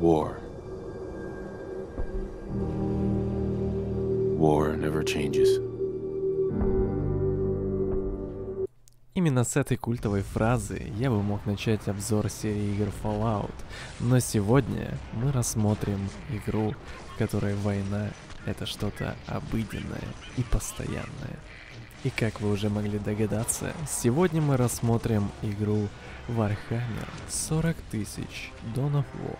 War. War never changes. Именно с этой культовой фразы я бы мог начать обзор серии игр Fallout, но сегодня мы рассмотрим игру, в которой война — это что-то обыденное и постоянное. И как вы уже могли догадаться, сегодня мы рассмотрим игру Warhammer 40 000 Dawn of War.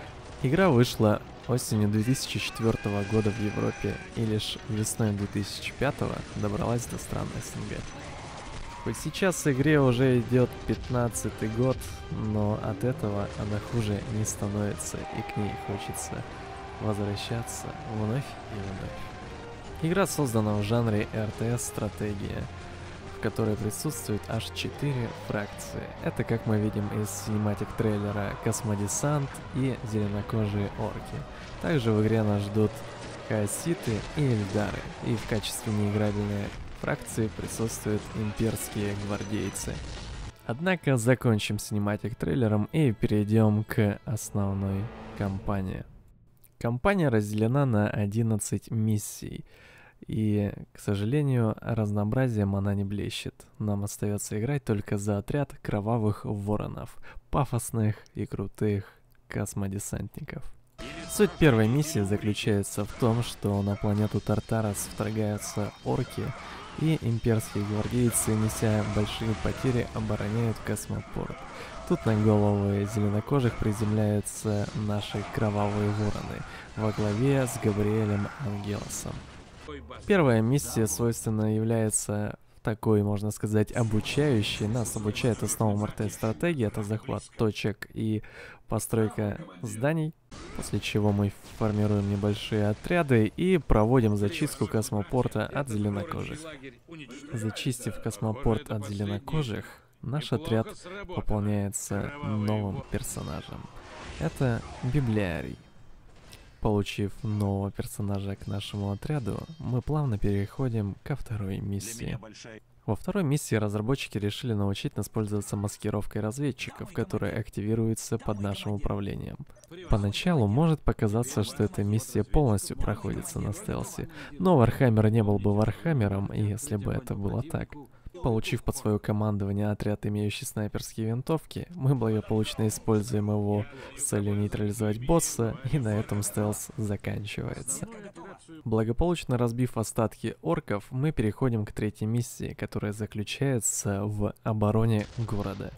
Игра вышла осенью 2004 года в Европе и лишь весной 2005 добралась до стран СНГ. Хоть сейчас игре уже идет 15-й год, но от этого она хуже не становится, и к ней хочется возвращаться вновь и вновь. Игра создана в жанре RTS-стратегия, в которой присутствует аж 4 фракции. Это, как мы видим из синематик трейлера, Космодесант и зеленокожие орки. Также в игре нас ждут хаоситы и эльдары, и в качестве неиграбельной фракции присутствуют имперские гвардейцы. Однако закончим синематик трейлером и перейдем к основной кампании. Кампания разделена на 11 миссий, и, к сожалению, разнообразием она не блещет. Нам остается играть только за отряд кровавых воронов, пафосных и крутых космодесантников. Суть первой миссии заключается в том, что на планету Тартарас вторгаются орки, и имперские гвардейцы, неся большие потери, обороняют космопорт. Тут на головы зеленокожих приземляются наши кровавые вороны во главе с Габриэлем Ангелосом. Первая миссия свойственно является такой, можно сказать, обучающей. Нас обучает основам РТ-стратегии, это захват точек и постройка зданий, после чего мы формируем небольшие отряды и проводим зачистку космопорта от зеленокожих. Зачистив космопорт от зеленокожих, наш отряд пополняется новым персонажем. Это Библиарий. Получив нового персонажа к нашему отряду, мы плавно переходим ко второй миссии. Во второй миссии разработчики решили научить нас пользоваться маскировкой разведчиков, которая активируется под нашим управлением. Поначалу может показаться, что эта миссия полностью проходится на стелсе, но Warhammer не был бы Warhammer'ом, если бы это было так. Получив под свое командование отряд, имеющий снайперские винтовки, мы благополучно используем его с целью нейтрализовать босса, и на этом стелс заканчивается. Благополучно разбив остатки орков, мы переходим к третьей миссии, которая заключается в обороне города.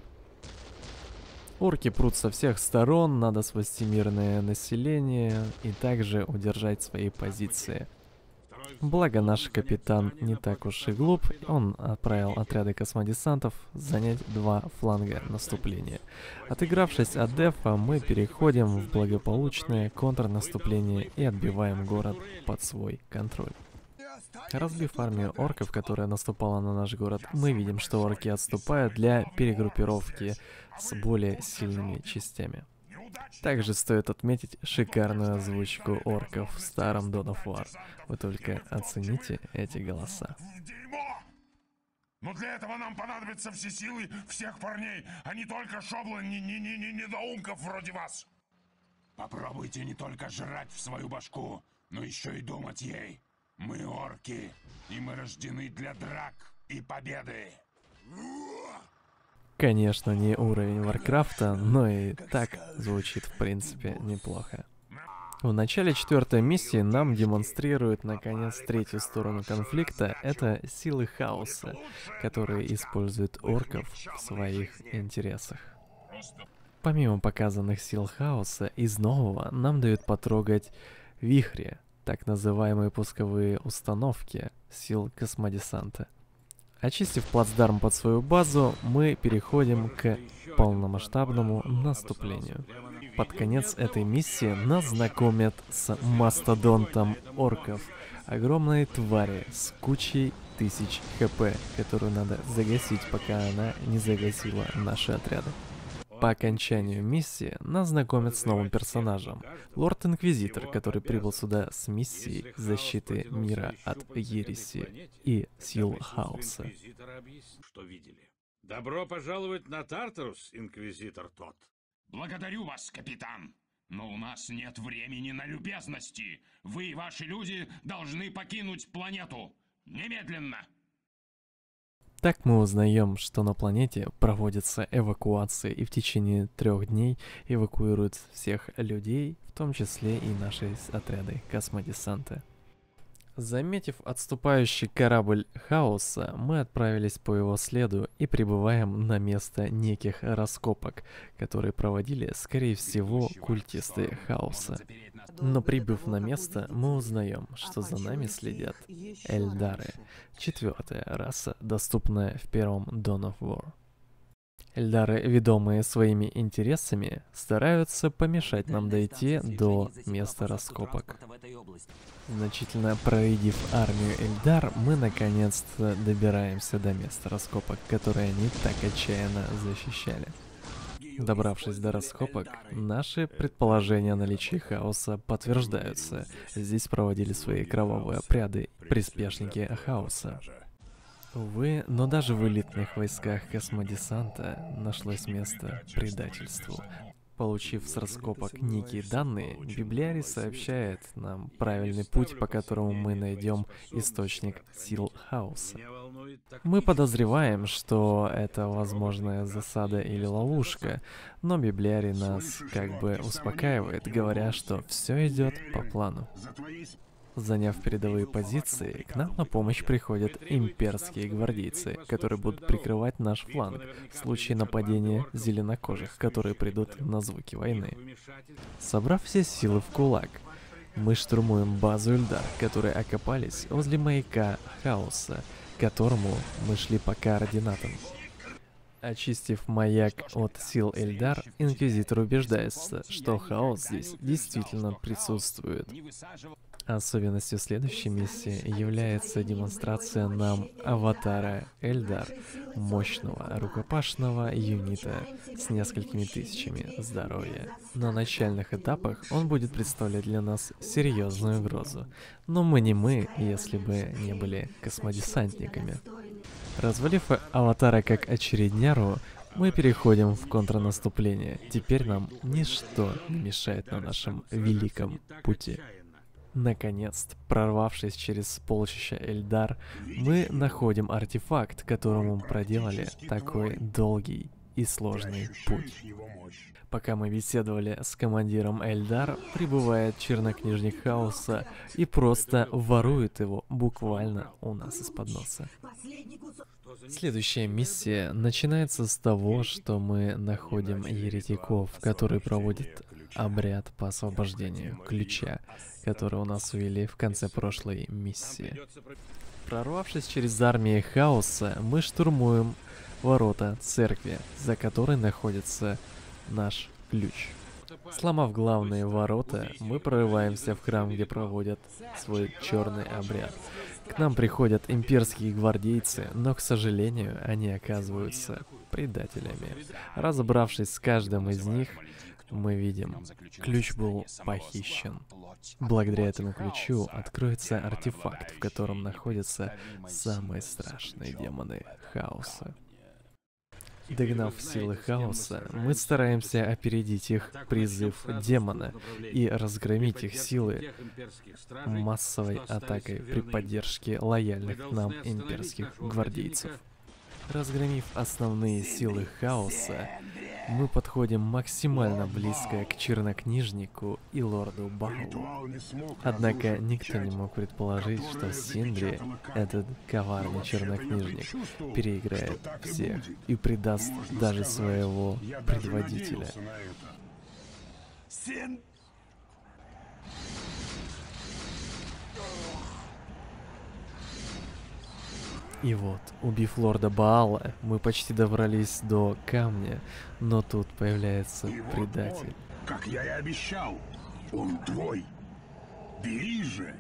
Орки прут со всех сторон, надо спасти мирное население и также удержать свои позиции. Благо наш капитан не так уж и глуп, он отправил отряды космодесантов занять 2 фланга наступления. Отыгравшись от дефа, мы переходим в благополучное контрнаступление и отбиваем город под свой контроль. Разбив армию орков, которая наступала на наш город, мы видим, что орки отступают для перегруппировки с более сильными частями. Также стоит отметить шикарную озвучку орков в старом Dawn of War. Вы только оцените эти голоса. Но для этого нам понадобятся все силы всех парней, а не только шоблы недоумков вроде вас. Попробуйте не только жрать в свою башку, но еще и думать ей. Мы орки, и мы рождены для драк и победы. Конечно, не уровень Варкрафта, но и так звучит в принципе неплохо. В начале 4-й миссии нам демонстрируют наконец третью сторону конфликта. Это силы хаоса, которые используют орков в своих интересах. Помимо показанных сил хаоса, из нового нам дают потрогать вихри, так называемые пусковые установки сил космодесанта. Очистив плацдарм под свою базу, мы переходим к полномасштабному наступлению. Под конец этой миссии нас знакомят с мастодонтом орков, огромной твари с кучей тысяч хп, которую надо загасить, пока она не загасила наши отряды. По окончанию миссии нас знакомят с новым персонажем, Лорд-Инквизитор, который прибыл сюда с миссией защиты мира от ереси и сил хаоса. Добро пожаловать на Тартарус, Инквизитор тот. Благодарю вас, капитан. Но у нас нет времени на любезности. Вы и ваши люди должны покинуть планету. Немедленно! Так мы узнаем, что на планете проводится эвакуация, и в течение 3 дней эвакуируют всех людей, в том числе и наши отряды космодесанта. Заметив отступающий корабль Хаоса, мы отправились по его следу и прибываем на место неких раскопок, которые проводили, скорее всего, культисты Хаоса. Но прибыв на место, мы узнаем, что за нами следят Эльдары, 4-я раса, доступная в первом Dawn of War. Эльдары, ведомые своими интересами, стараются помешать нам дойти до места раскопок. Значительно проредив армию Эльдар, мы наконец-то добираемся до места раскопок, которые они так отчаянно защищали. Добравшись до раскопок, наши предположения о наличии хаоса подтверждаются. Здесь проводили свои кровавые обряды приспешники хаоса. Увы, но даже в элитных войсках космодесанта нашлось место предательству. Получив с раскопок некие данные, Библиарий сообщает нам правильный путь, по которому мы найдем источник сил хаоса. Мы подозреваем, что это возможная засада или ловушка, но Библиарий нас как бы успокаивает, говоря, что все идет по плану. Заняв передовые позиции, к нам на помощь приходят имперские гвардейцы, которые будут прикрывать наш фланг в случае нападения зеленокожих, которые придут на звуки войны. Собрав все силы в кулак, мы штурмуем базу Эльдар, которые окопались возле маяка Хаоса, к которому мы шли по координатам. Очистив маяк от сил Эльдар, Инквизитор убеждается, что хаос здесь действительно присутствует. Особенностью следующей миссии является демонстрация нам аватара Эльдар, мощного рукопашного юнита с несколькими тысячами здоровья. На начальных этапах он будет представлять для нас серьезную угрозу, но мы не мы, если бы не были космодесантниками. Развалив аватара как очередняру, мы переходим в контрнаступление. Теперь нам ничто не мешает на нашем великом пути. Наконец-то, прорвавшись через полчища Эльдар, мы находим артефакт, которому проделали такой долгий и сложный путь. Пока мы беседовали с командиром Эльдар, прибывает чернокнижник Хаоса и просто ворует его буквально у нас из-под носа. Следующая миссия начинается с того, что мы находим еретиков, которые проводят обряд по освобождению ключа, который у нас ввели в конце прошлой миссии. Прорвавшись через армию Хаоса, мы штурмуем ворота церкви, за которой находится наш ключ. Сломав главные ворота, мы прорываемся в храм, где проводят свой черный обряд. К нам приходят имперские гвардейцы, но, к сожалению, они оказываются предателями. Разобравшись с каждым из них, мы видим, ключ был похищен. Благодаря этому ключу откроется артефакт, в котором находятся самые страшные демоны хаоса. Догнав силы хаоса, мы стараемся опередить их призыв демона и разгромить их силы массовой атакой при поддержке лояльных нам имперских гвардейцев. Разгромив основные силы хаоса, мы подходим максимально близко к чернокнижнику и лорду Баалу. Однако никто не мог предположить, что Синдри, этот коварный чернокнижник, переиграет всех и предаст даже своего предводителя. И вот, убив лорда Баала, мы почти добрались до камня, но тут появляется предатель. Как я и обещал, он твой. Бери же.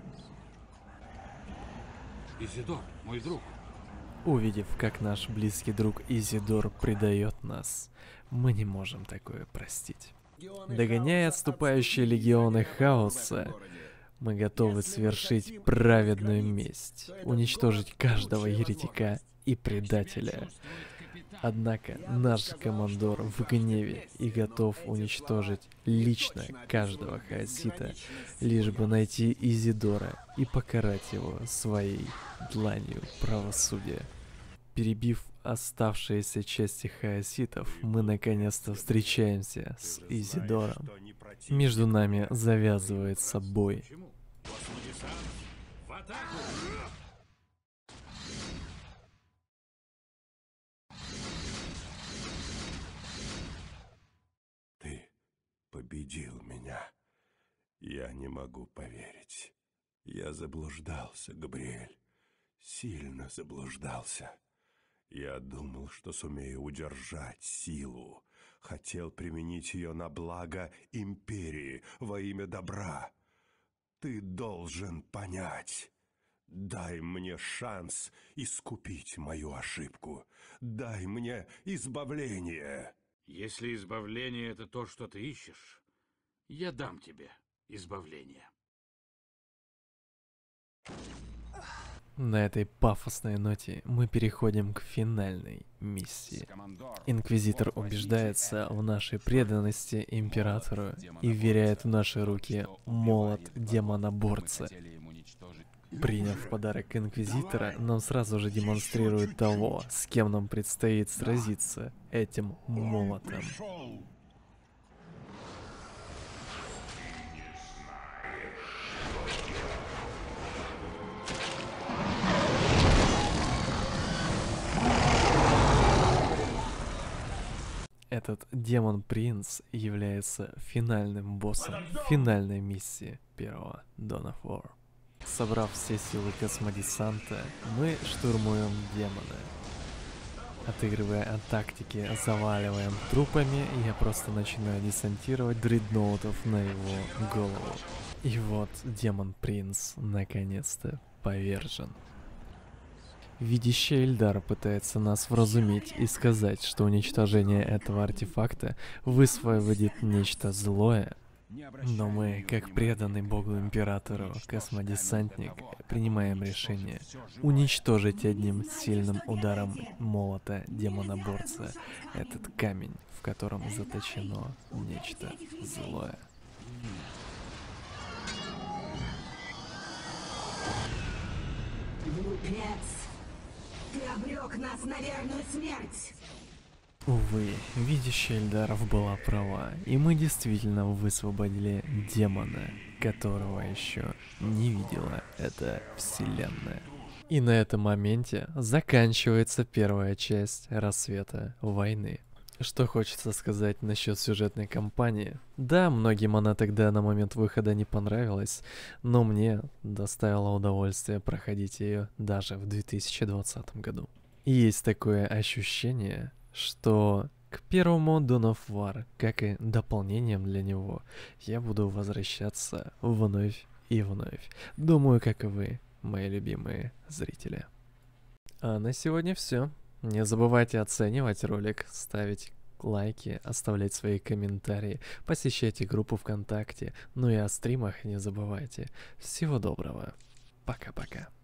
Изидор, мой друг. Увидев, как наш близкий друг Изидор предает нас, мы не можем такое простить. Догоняя отступающие легионы хаоса, мы готовы совершить праведную месть, уничтожить каждого еретика и предателя. Однако наш командор в гневе и готов уничтожить лично каждого хаосита, лишь бы найти Изидора и покарать его своей дланью правосудия. Перебив оставшиеся части хаоситов, мы наконец-то встречаемся с Изидором. Между нами завязывается бой. В атаку! Ты победил меня. Я не могу поверить. Я заблуждался, Габриэль. Сильно заблуждался. Я думал, что сумею удержать силу. Хотел применить ее на благо империи во имя добра. Ты должен понять. Дай мне шанс искупить мою ошибку. Дай мне избавление. Если избавление — это то, что ты ищешь, я дам тебе избавление. На этой пафосной ноте мы переходим к финальной миссии. Инквизитор убеждается в нашей преданности императору и вверяет в наши руки молот демоноборца. Приняв в подарок Инквизитора, нам сразу же демонстрирует того, с кем нам предстоит сразиться этим молотом. Этот демон-принц является финальным боссом финальной миссии первого Dawn of War. Собрав все силы космодесанта, мы штурмуем демона. Отыгрывая от тактики, заваливаем трупами, и я просто начинаю десантировать дредноутов на его голову. И вот демон-принц наконец-то повержен. Видящий Эльдар пытается нас вразумить и сказать, что уничтожение этого артефакта высвободит нечто злое. Но мы, как преданный Богу Императору космодесантник, принимаем решение уничтожить одним сильным ударом молота демоноборца этот камень, в котором заточено нечто злое. Глупец! Ты обрек нас на верную смерть! Увы, видящая Эльдаров была права, и мы действительно высвободили демона, которого еще не видела эта вселенная. И на этом моменте заканчивается первая часть Рассвета Войны. Что хочется сказать насчет сюжетной кампании? Да, многим она тогда на момент выхода не понравилась, но мне доставило удовольствие проходить ее даже в 2020 году. И есть такое ощущение, что к первому Dawn of War, как и дополнением для него, я буду возвращаться вновь и вновь. Думаю, как и вы, мои любимые зрители. А на сегодня все. Не забывайте оценивать ролик, ставить лайки, оставлять свои комментарии, посещайте группу ВКонтакте, ну и о стримах не забывайте. Всего доброго. Пока-пока.